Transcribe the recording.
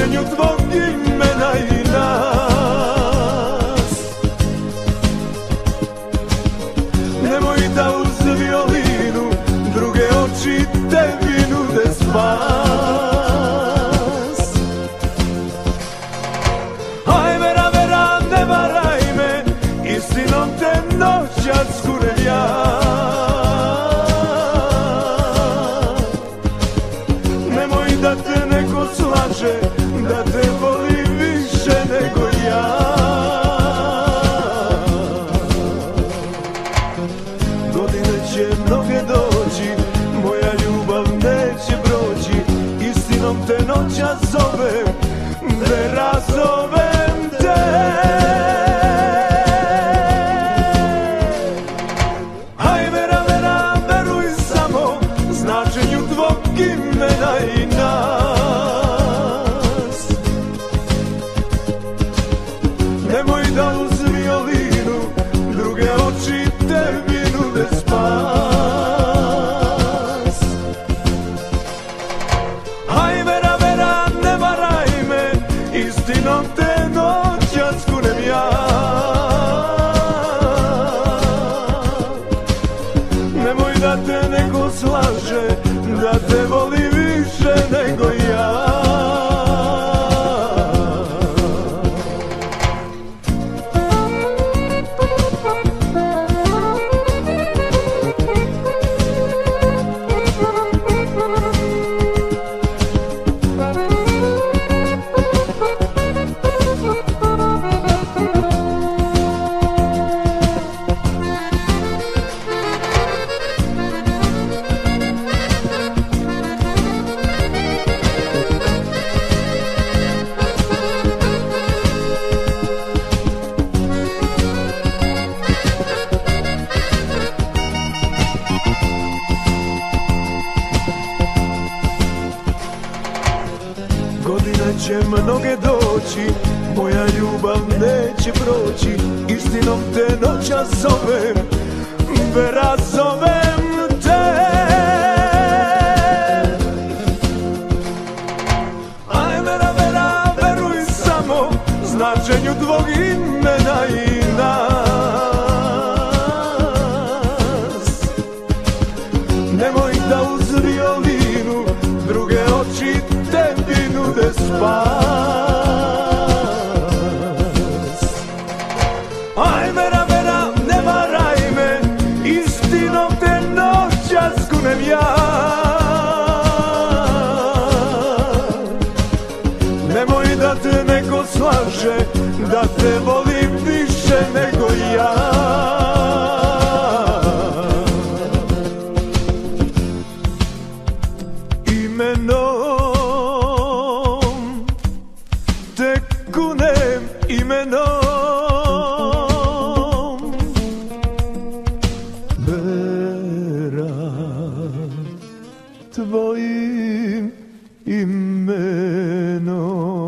značenju tvog imena i nas. Nemoj da uz violinu druge oči tebi nude spas. Aj vera, vera, ne varaj me, istinom te noćas kurem ja. Nemoj da te neko slaže, da te voli više nego ja. Godine će mnoge doći, moja ljubav neće proći, istinom te noćas zovem, vera zovem te. Aj vera, vera, veruj samo značenju tvog imena i nas. Nemoj da uz violinu druge oči tebi nude spas. Aj vera, vera, ne varaj me, istinom te noćas kunem ja. Nemoj da te neko slaže, da te voli više nego ja. Godine će mnoge doći, moja ljubav neće proći, istinom te noćas zovem, vera zovem te. Aj vera, vera, veruj samo značenju tvog imena i nas. Nemoj da uz violinu druge oči tebi nude spas. Aj vera, vera, ne varaj me, istinom te noćas kunem ja. Nemoj da te neko slaže, da te volim više nego ja. Imenom te kunem, imenom, vera, tvojim imenom.